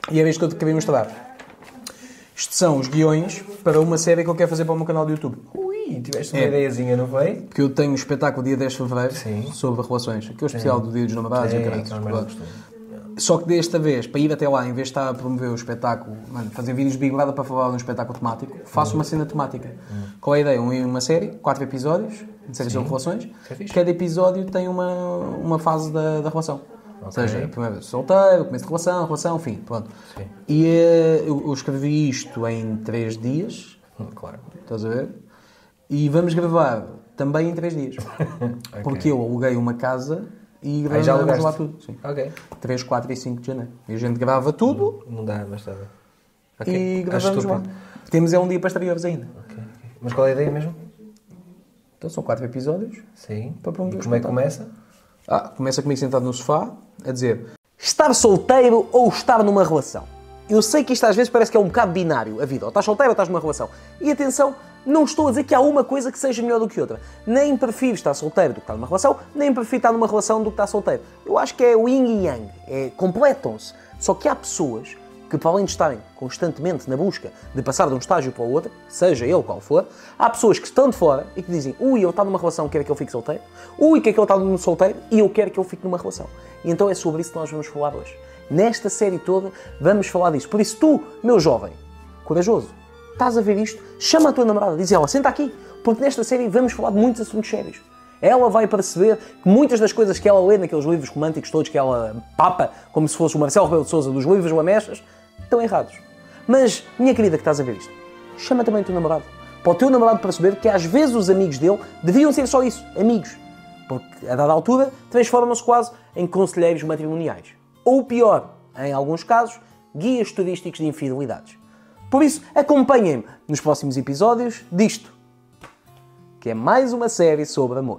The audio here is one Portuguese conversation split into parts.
E era isto que eu te queria mostrar. Isto são os guiões para uma série que eu quero fazer para o meu canal do YouTube. Ui, tiveste uma ideiazinha, não foi? Porque eu tenho um espetáculo dia 10 de Fevereiro sobre relações. Aquele especial do Dia dos Namorados e caralho. Só que desta vez, para ir até lá, em vez de estar a promover o espetáculo, fazer vídeos de Big Brother para falar de um espetáculo temático, faço uma cena temática. Qual é a ideia? Uma série, 4 episódios, de série sobre relações. Cada episódio tem uma fase da relação. Ou seja, primeiro solteiro, começo de relação, fim, pronto. Sim. E eu escrevi isto em 3 dias. Claro. Estás a ver? E vamos gravar também em 3 dias. Porque eu aluguei uma casa e gravamos lá tudo. Sim. 3, 4 e 5 de janeiro. E a gente grava tudo. Não dá, mas está bem. E gravamos lá. Temos um dia para estrear ainda. Mas qual é a ideia mesmo? Então são 4 episódios. Sim. Para promover. E como é que começa? Começa comigo sentado no sofá a dizer: estar solteiro ou estar numa relação? Eu sei que isto às vezes parece que é um bocado binário, a vida. Ou estás solteiro ou estás numa relação. E atenção, não estou a dizer que há uma coisa que seja melhor do que outra. Nem prefiro estar solteiro do que estar numa relação, nem prefiro estar numa relação do que estar solteiro. Eu acho que é o yin e yang, completam-se. Só que há pessoas que, para além de estarem constantemente na busca de passar de um estágio para o outro, seja ele qual for, há pessoas que estão de fora e que dizem: ui, eu estou numa relação, quero que eu fique solteiro. Ui, quer que ele está num solteiro e eu quero que eu fique numa relação. E então é sobre isso que nós vamos falar hoje. Nesta série toda vamos falar disso. Por isso tu, meu jovem, corajoso, estás a ver isto, chama a tua namorada, diz ela: senta aqui, porque nesta série vamos falar de muitos assuntos sérios. Ela vai perceber que muitas das coisas que ela lê naqueles livros românticos todos que ela papa, como se fosse o Marcelo Rebelo de Sousa dos livros lamechas, estão errados. Mas, minha querida que estás a ver isto, chama também o teu namorado. Para o teu namorado perceber que às vezes os amigos dele deviam ser só isso, amigos. Porque, a dada altura, transformam-se quase em conselheiros matrimoniais. Ou pior, em alguns casos, guias turísticos de infidelidades. Por isso, acompanhem-me nos próximos episódios disto, que é mais uma série sobre amor.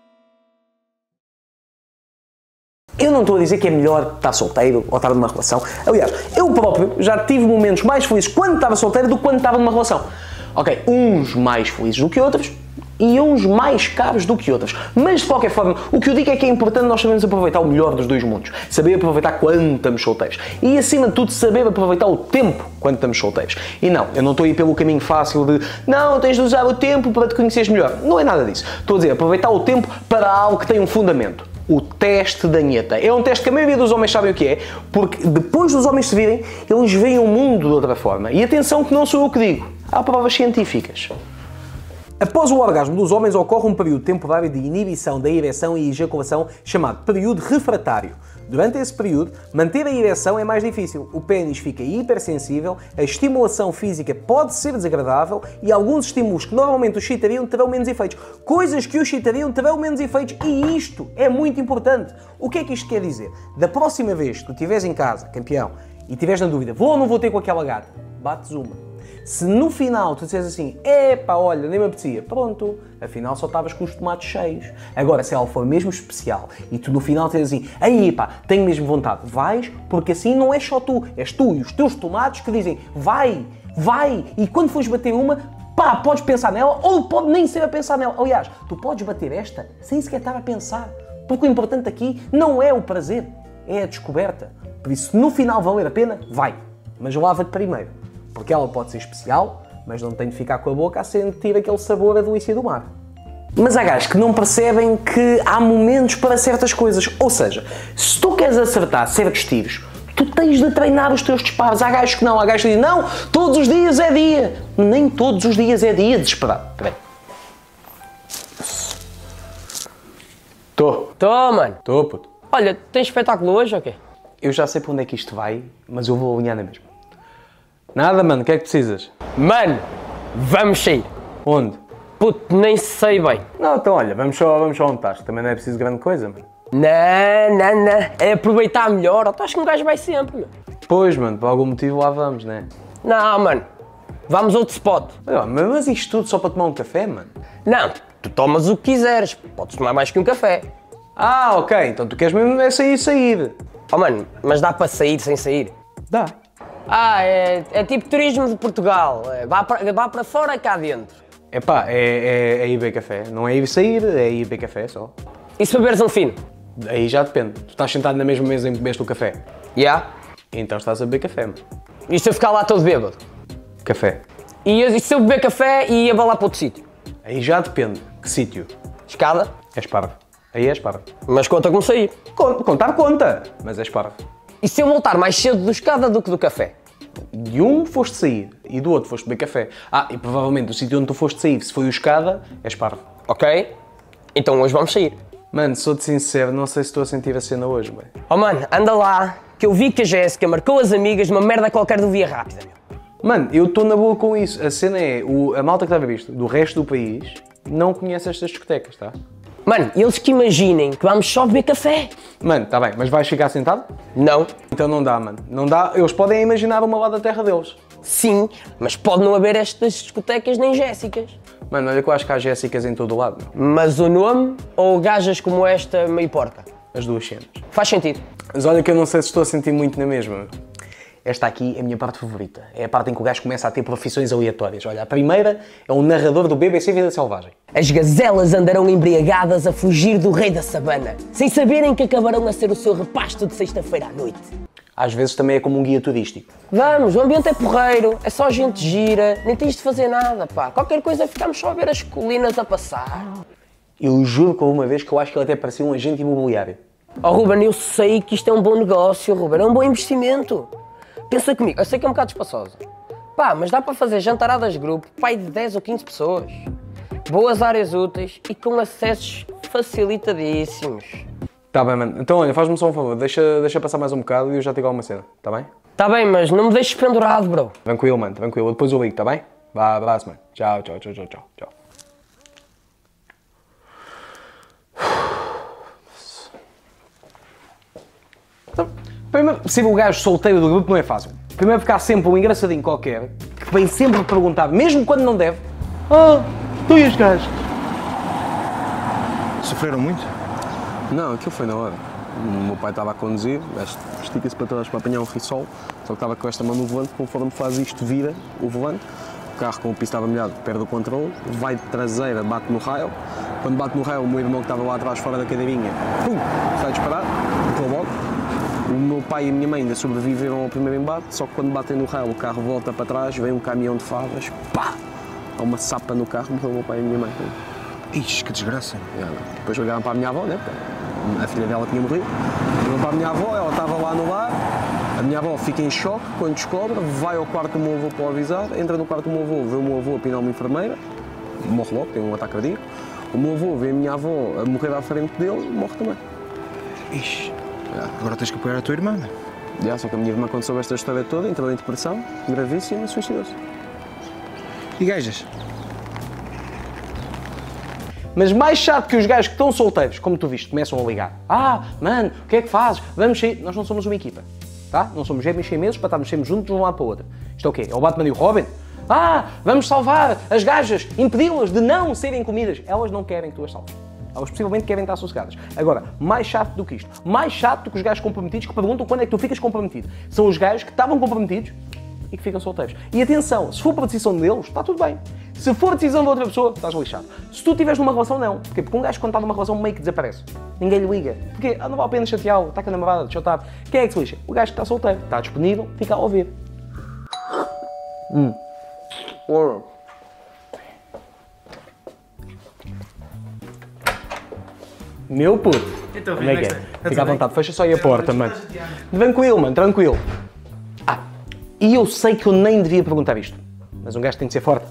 Eu não estou a dizer que é melhor estar solteiro ou estar numa relação. Aliás, eu próprio já tive momentos mais felizes quando estava solteiro do que quando estava numa relação. Ok, uns mais felizes do que outros e uns mais caros do que outros. Mas, de qualquer forma, o que eu digo é que é importante nós sabermos aproveitar o melhor dos dois mundos. Saber aproveitar quando estamos solteiros. E, acima de tudo, saber aproveitar o tempo quando estamos solteiros. E não, eu não estou a ir pelo caminho fácil de não, tens de usar o tempo para te conheceres melhor. Não é nada disso. Estou a dizer, aproveitar o tempo para algo que tem um fundamento. O teste da Nheta. É um teste que a maioria dos homens sabem o que é, porque depois dos homens se virem, eles veem o mundo de outra forma. E atenção que não sou eu que digo. Há provas científicas. Após o orgasmo dos homens ocorre um período temporário de inibição da ereção e ejaculação chamado período refratário. Durante esse período, manter a ereção é mais difícil, o pênis fica hipersensível, a estimulação física pode ser desagradável e alguns estímulos que normalmente os excitariam terão menos efeitos. Coisas que os excitariam terão menos efeitos e isto é muito importante. O que é que isto quer dizer? Da próxima vez que tu estiveres em casa, campeão, e estiveres na dúvida, vou ou não vou ter com aquela gata, bates uma. Se no final tu disseres assim, epá, olha, nem me apetecia, pronto, afinal só estavas com os tomates cheios. Agora, se ela for mesmo especial e tu no final dizes assim, aí pá, tenho mesmo vontade, vais, porque assim não és só tu, és tu e os teus tomates que dizem, vai, e quando fores bater uma, pá, podes pensar nela ou pode nem ser a pensar nela. Aliás, tu podes bater esta sem sequer estar a pensar, porque o importante aqui não é o prazer, é a descoberta. Por isso, no final valer a pena, vai, mas lava-te primeiro. Porque ela pode ser especial, mas não tem de ficar com a boca a sentir aquele sabor a delícia do mar. Mas há gajos que não percebem que há momentos para certas coisas. Ou seja, se tu queres acertar certos tiros, tu tens de treinar os teus disparos. Há gajos que não. Há gajos que dizem, não, todos os dias é dia. Nem todos os dias é dia, desesperado. Espera aí. Tô, mano. Tô, puto. Olha, tens espetáculo hoje ou quê? Eu já sei para onde é que isto vai, mas eu vou alinhar na mesma. Nada, mano. O que é que precisas? Mano, vamos sair. Onde? Puto, nem sei bem. Não, então olha, vamos só onde estás. Também não é preciso grande coisa, mano. Não. É aproveitar melhor. Ou tu achas que um gajo vai sempre, meu? Pois, mano, por algum motivo lá vamos, né? Não, mano. Vamos a outro spot. Mas isto tudo só para tomar um café, mano? Não, tu tomas o que quiseres. Podes tomar mais que um café. Ah, ok. Então tu queres mesmo é sair. Oh, mano, mas dá para sair sem sair? Dá. Ah, é tipo turismo de Portugal. Vá para fora cá dentro. Epá, é ir beber café. Não é ir sair, é ir beber café só. E se beberes um fino? Aí já depende. Tu estás sentado na mesma mesa em que bebeste o café. Já? Então estás a beber café, mano. E se eu ficar lá todo bêbado? Café. E se eu beber café e ia balar para outro sítio? Aí já depende. Que sítio? Escada? És parvo. Aí és parvo. Mas conta como sair. Contar conta, mas és parvo. E se eu voltar mais cedo do escada do que do café? De um foste sair e do outro foste beber café. Ah, e provavelmente o sítio onde tu foste sair, se foi o escada, és parvo. Ok? Então hoje vamos sair. Mano, sou-te sincero, não sei se estou a sentir a cena hoje, bem. Oh mano, anda lá, que eu vi que a Jéssica marcou as amigas numa merda qualquer do Via Rápida, meu. Mano, eu estou na boa com isso. A cena é, a malta que estava visto do resto do país não conhece estas discotecas, tá? Mano, eles que imaginem que vamos só beber café. Mano, tá bem, mas vais ficar sentado? Não. Então não dá, mano. Não dá. Eles podem imaginar uma lá da terra deles. Sim, mas pode não haver estas discotecas nem Jéssicas. Mano, olha que eu acho que há Jéssicas em todo o lado, meu. Mas o nome ou gajas como esta meio porca? As duas cenas. Faz sentido. Mas olha que eu não sei se estou a sentir muito na mesma, meu. Esta aqui é a minha parte favorita. É a parte em que o gajo começa a ter profissões aleatórias. Olha, a primeira é um narrador do BBC Vida Selvagem. As gazelas andarão embriagadas a fugir do rei da savana, sem saberem que acabarão a ser o seu repasto de sexta-feira à noite. Às vezes também é como um guia turístico. Vamos, o ambiente é porreiro, é só gente gira, nem tens de fazer nada, pá. Qualquer coisa ficamos só a ver as colinas a passar. Eu juro que houve uma vez que eu acho que ele até parecia um agente imobiliário. Oh Ruben, eu sei que isto é um bom negócio, Ruben, é um bom investimento. Pensa comigo, eu sei que é um bocado espaçosa. Pá, mas dá para fazer jantaradas de grupo, pai de 10 ou 15 pessoas. Boas áreas úteis e com acessos facilitadíssimos. Tá bem, mano. Então, olha, faz-me só um favor. Deixa passar mais um bocado e eu já te digo alguma cena, tá bem? Tá bem, mas não me deixes pendurado, bro. Tranquilo, mano, tranquilo. Depois eu ligo, tá bem? Vá, abraço, mano. Tchau, tchau, tchau, tchau, tchau, tchau. Então, primeiro, ser o gajo solteiro do grupo não é fácil. Primeiro ficar sempre um engraçadinho qualquer, que vem sempre perguntar, mesmo quando não deve, tu e os gajos? Sofreram muito? Não, aquilo foi na hora. O meu pai estava a conduzir, estica-se para trás para apanhar um rissol, só que estava com esta mão no volante, conforme faz isto, vira o volante, o carro com o piso estava molhado, perde o controle, vai de traseira, bate no rail, quando bate no rail, o meu irmão que estava lá atrás, fora da cadeirinha, pum, sai disparado, entrou logo. O meu pai e a minha mãe ainda sobreviveram ao primeiro embate, só que quando batem no rail, o carro volta para trás, vem um caminhão de favas, pá, há uma sapa no carro, morreu o meu pai e a minha mãe. Ixi, que desgraça. Depois ligaram para a minha avó, né? A filha dela tinha morrido. Ligaram para a minha avó, ela estava lá no lar. A minha avó fica em choque quando descobre, vai ao quarto do meu avô para o avisar, entra no quarto do meu avô, vê o meu avô apinar uma enfermeira, morre logo, tem um ataque cardíaco. O meu avô vê a minha avó a morrer à frente dele e morre também. Ixi, agora tens que apoiar a tua irmã. Só que a minha irmã, quando soube esta história toda, entrou em depressão, gravíssima, e suicidou-se. E gajas? Mas mais chato que os gajos que estão solteiros, como tu viste, começam a ligar. Mano, o que é que fazes? Vamos sair. Nós não somos uma equipa, tá? Não somos gêmeos siameses para estarmos sempre juntos de um lado para o outro. Isto é o quê? É o Batman e o Robin? Vamos salvar as gajas, impedi-las de não serem comidas. Elas não querem que tu as salves. Elas possivelmente querem estar sossegadas. Agora, mais chato do que isto, mais chato do que os gajos comprometidos que perguntam quando é que tu ficas comprometido. São os gajos que estavam comprometidos e que ficam solteiros. E atenção, se for por decisão deles, está tudo bem. Se for decisão de outra pessoa, estás lixado. Se tu estiveres numa relação, não. Porquê? Porque um gajo quando está numa relação meio que desaparece. Ninguém lhe liga. Porquê? Não vale a pena chateá-lo, está com a namorada, deixa eu estar. Quem é que se lixa? O gajo que está solteiro. Está disponível, fica a ouvir. Meu puto. Então, como é que é? Fica à vontade, fecha só aí a porta, mano. Tranquilo, mano, tranquilo. E eu sei que eu nem devia perguntar isto, mas um gajo tem de ser forte.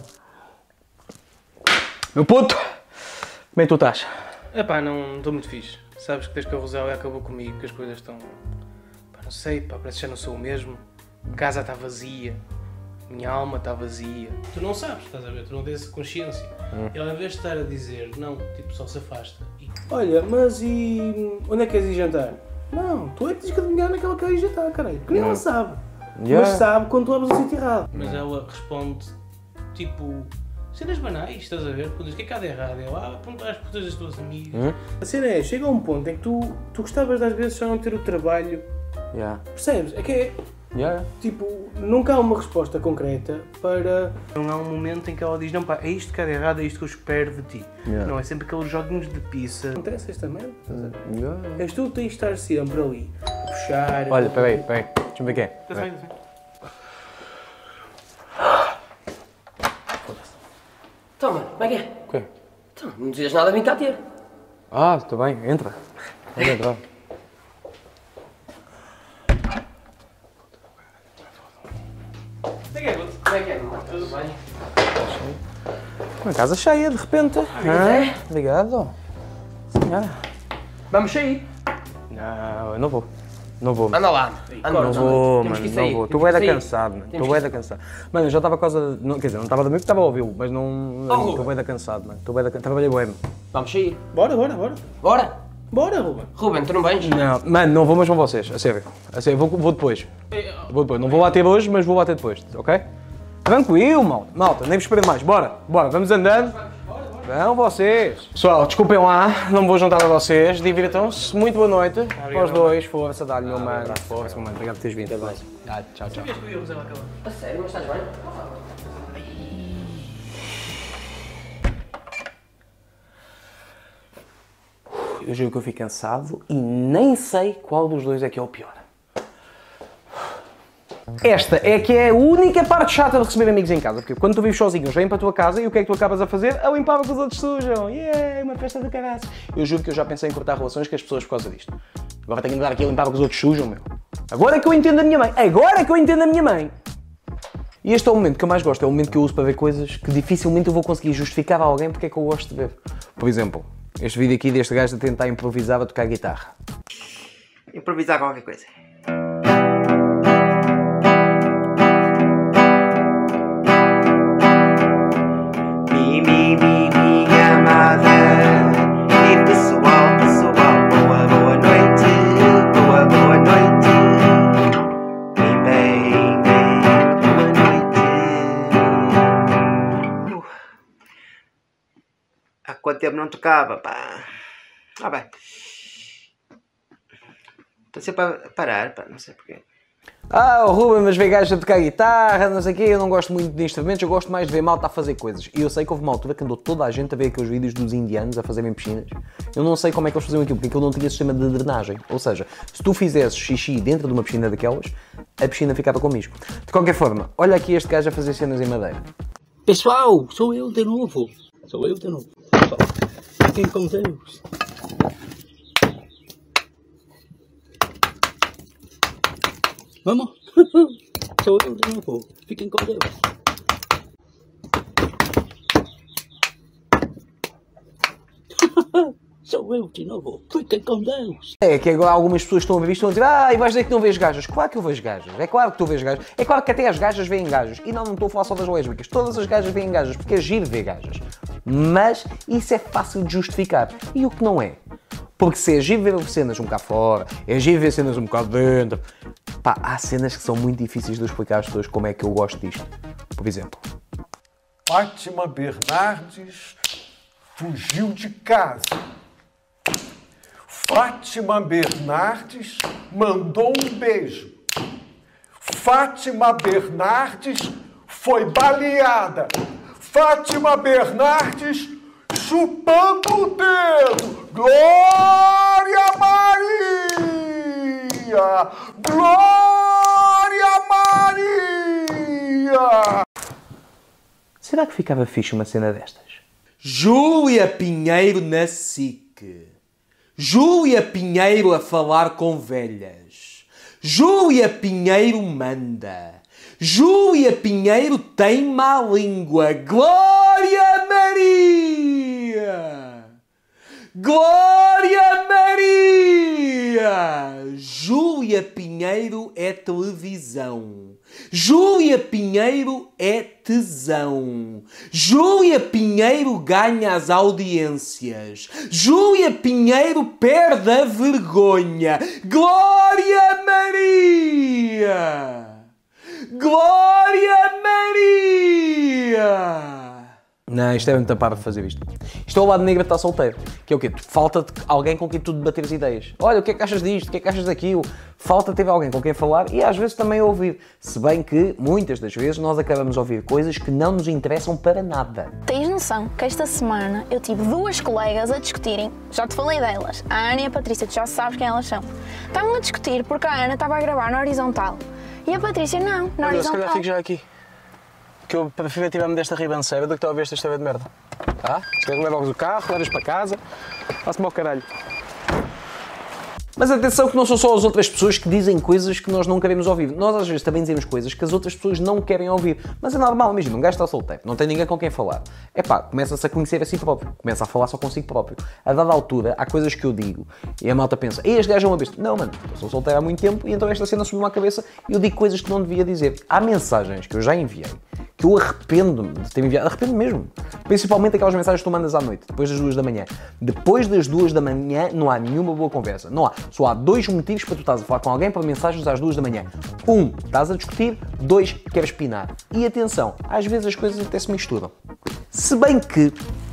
Meu puto, como é que tu estás? Epá, não estou muito fixe. Sabes que desde que a Rosélia acabou comigo, que as coisas estão... Pá, não sei, pá, parece que já não sou o mesmo. A casa está vazia. Minha alma está vazia. Tu não sabes, estás a ver? Tu não tens consciência. Ele, em vez de estar a dizer, não, tipo, só se afasta. E, olha, mas e... onde é que queres ir jantar? Não, tu é que tens que adivinhar naquela que queres ir jantar, caralho. Porque nem ela sabe. Mas sabe quando tu abres o sítio errado. Mas ela responde, tipo... cenas banais, estás a ver? Quando diz, o que é que há de errado? Ela, perguntar às putas das tuas amigas. A cena é, chega a um ponto em que tu gostavas às vezes só não ter o trabalho. Percebes? É que é... tipo, nunca há uma resposta concreta para... Não há um momento em que ela diz, não pá, é isto que há de errado, é isto que eu espero de ti. Não, é sempre aqueles joguinhos de pizza. Acontece esta merda, estás a ver? És tu que tens de estar sempre ali, a puxar... Olha, peraí. Deixa-me ver quem é. Está bem, está bem. Então, mano, como é que é? O quê? Então, não dizias nada, vim cá ter. Ah, está bem, entra. Pode entrar. Como é que é, mano? Tudo bem? Uma casa cheia, de repente. é? Obrigado. Senhora. Vamos sair. Não, eu não vou. Não vou. Anda lá. Anda, Não vou, Temos mano, que não sair. vou. Estou Temos bué que da sair. cansado, mano. Temos Estou bué que da cansado. Mano, eu já estava a causa. Quer dizer, não estava a dormir porque estava a ouvi-lo, mas não. Estou bué da cansado, mano. Estou bué da cansado. Trabalhei bué, mano. Vamos sair. Bora, bora, bora. Bora. Bora, Ruben. Ruben, tu não vens? Não, mano, não vou, mas vão vocês. A sério. A sério, vou depois. Vou depois. Não vou bater hoje, mas vou bater depois, ok? Tranquilo, malta. Malta, nem vos esperem mais. Bora, bora, vamos andando. Vão vocês. Pessoal, desculpem lá, não me vou juntar a vocês. Divirtam-se. Muito boa noite. Para os dois. Força, dá-lhe, meu mano. Força, meu mano. Obrigado por teres vindo. Tchau, tchau. A sério, mas estás bem? Eu juro que eu fico cansado e nem sei qual dos dois é que é o pior. Esta é que é a única parte chata de receber amigos em casa, porque quando tu vives sozinho, eles vêm para a tua casa e o que é que tu acabas a fazer? A limpar o que os outros sujam. Yeah, uma festa de caraças. Eu juro que eu já pensei em cortar relações com as pessoas por causa disto. Agora tenho que andar aqui a limpar o que os outros sujam, meu. Agora é que eu entendo a minha mãe. Agora é que eu entendo a minha mãe. E este é o momento que eu mais gosto, é o momento que eu uso para ver coisas que dificilmente eu vou conseguir justificar a alguém porque é que eu gosto de ver. Por exemplo, este vídeo aqui deste gajo a tentar improvisar a tocar guitarra. Improvisar qualquer coisa. Minha amada. E pessoal, boa noite. Boa noite. Bem, boa noite. Há quanto tempo não tocava, pá. Ah, bem. Estou sempre a parar, pá, não sei porquê. Ah, o Ruben, mas vê gajos a tocar guitarra, não sei o quê, eu não gosto muito de instrumentos, eu gosto mais de ver malta a fazer coisas. E eu sei que houve uma altura que andou toda a gente a ver aqueles vídeos dos indianos a fazerem piscinas. Eu não sei como é que eles faziam aquilo, porque aquilo não tinha sistema de drenagem. Ou seja, se tu fizesses xixi dentro de uma piscina daquelas, a piscina ficava com misco. De qualquer forma, olha aqui este gajo a fazer cenas em madeira. Pessoal, sou eu de novo. Fiquem com Deus. Vamos? Sou eu de novo. Fiquem com Deus. Sou eu de novo. Fiquem com Deus. É que agora algumas pessoas estão a ver isto e estão a dizer e vais dizer que não vês gajas. Claro que eu vejo gajas. É claro que tu vês gajas. É claro que até as gajas veem gajas. E não estou a falar só das lésbicas. Todas as gajas veem gajas, porque é giro ver gajas. Mas isso é fácil de justificar. E o que não é? Porque se é giro ver cenas um bocado fora, é giro ver cenas um bocado dentro. Pá, há cenas que são muito difíceis de eu explicar às pessoas como é que eu gosto disto. Por exemplo. Fátima Bernardes fugiu de casa. Fátima Bernardes mandou um beijo. Fátima Bernardes foi baleada. Fátima Bernardes chupando o dedo. Glória Maria! Glória Maria! Será que ficava fixe uma cena destas? Júlia Pinheiro na SIC. Júlia Pinheiro a falar com velhas. Júlia Pinheiro manda. Júlia Pinheiro tem má língua. Glória Maria! Glória Maria! Júlia Pinheiro é televisão. Júlia Pinheiro é tesão. Júlia Pinheiro ganha as audiências. Júlia Pinheiro perde a vergonha. Glória Maria! Glória Maria! Não, isto é muito para de fazer isto. Isto é o lado negro de estar solteiro. Que é o quê? Falta-te alguém com quem tu debateres ideias. Olha, o que é que achas disto? O que é que achas daquilo? Falta ter alguém com quem falar e às vezes também ouvir. Se bem que, muitas das vezes, nós acabamos a ouvir coisas que não nos interessam para nada. Tens noção que esta semana eu tive duas colegas a discutirem, já te falei delas, a Ana e a Patrícia, tu já sabes quem elas são. Estavam a discutir porque a Ana estava a gravar na horizontal e a Patrícia não, na horizontal. Se calhar fico já aqui. Que eu prefiro tirar-me desta ribanceira do que estou a ver esta história de merda. Tá? Se calhar levas o carro, levas para casa, faço-me ao caralho. Mas atenção que não são só as outras pessoas que dizem coisas que nós não queremos ouvir. Nós às vezes também dizemos coisas que as outras pessoas não querem ouvir. Mas é normal, imagina, um gajo está solteiro, não tem ninguém com quem falar. Epá, começa-se a conhecer a si próprio, começa a falar só consigo próprio. A dada altura, há coisas que eu digo e a malta pensa, ei, este gajo é uma besta. Não, mano, eu sou solteiro há muito tempo e então esta cena subiu-me à cabeça e eu digo coisas que não devia dizer. Há mensagens que eu já enviei que eu arrependo-me de ter enviado, arrependo mesmo. Principalmente aquelas mensagens que tu mandas à noite, depois das 2 da manhã. Depois das 2 da manhã não há nenhuma boa conversa. Não há. Só há 2 motivos para tu estás a falar com alguém para mensagens às 2 da manhã. 1, estás a discutir. 2, queres pinar. E atenção, às vezes as coisas até se misturam. Se bem que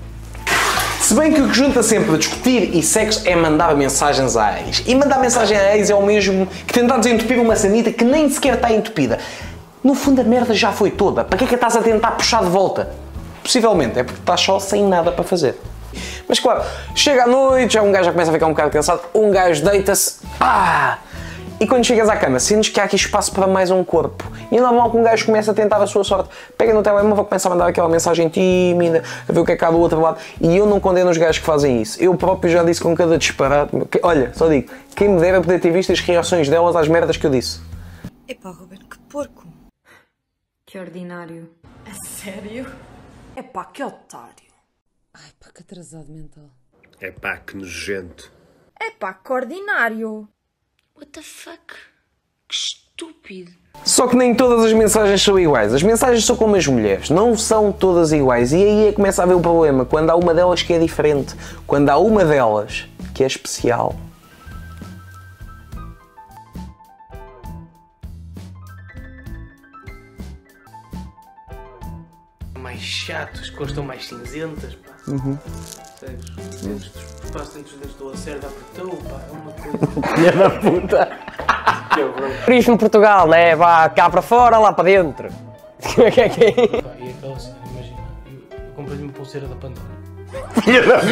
o que junta sempre a discutir e sexo é mandar mensagens à ex. E mandar mensagem à ex é o mesmo que tentar desentupir uma sanita que nem sequer está entupida. No fundo a merda já foi toda. Para que é que estás a tentar puxar de volta? Possivelmente é porque estás só sem nada para fazer. Mas claro, chega à noite, já um gajo já começa a ficar um bocado cansado, um gajo deita-se, pá! E quando chegas à cama, sentes que há aqui espaço para mais um corpo. E é normal que um gajo comece a tentar a sua sorte. Pega no telemóvel, começa a mandar aquela mensagem tímida, a ver o que é que há do outro lado. E eu não condeno os gajos que fazem isso. Eu próprio já disse com cada disparate. Olha, só digo, quem me dera poder ter visto as reações delas às merdas que eu disse. Epá, Roberto, que porco. Que ordinário. A sério? Epá, que otário. Ai pá, que atrasado mental. Epá, que nojento. Epá, que ordinário. What the fuck? Que estúpido. Só que nem todas as mensagens são iguais. As mensagens são como as mulheres, não são todas iguais. E aí é que começa a haver o problema, quando há uma delas que é diferente, quando há uma delas que é especial. Mais chatos, as cores estão mais cinzentas, pá. Sabes? Os dentes dos dentes do Lacerda apertou, pá. É uma coisa. Filha da puta! Turismo Portugal, né? Vá cá para fora, lá para dentro. O que é que é? Pá, e aquela cena, imagina, eu comprei-lhe uma pulseira da Pandora. Filha da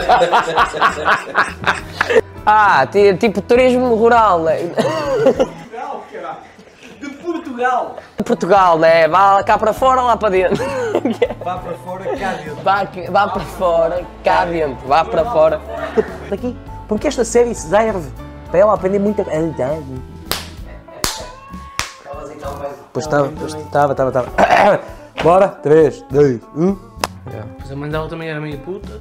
puta! Tipo turismo rural, né? Portugal, caralho! De Portugal! Portugal, né? Vá cá para fora, lá para dentro. Vá para fora, cá dentro. Vá para fora, cá dentro. Vá para fora. Daqui, porque esta série serve para ela aprender muita coisa. Pois estava. Bora, 3, 2, 1. Pois a mãe dela também era meio puta.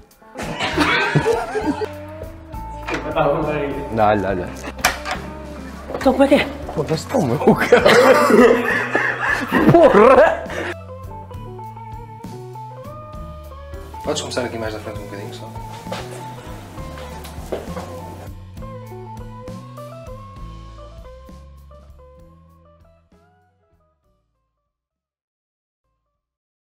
Olha. Então como é que é? Pô, parece tão meu, cara. Porra! Podes começar aqui mais da frente um bocadinho só?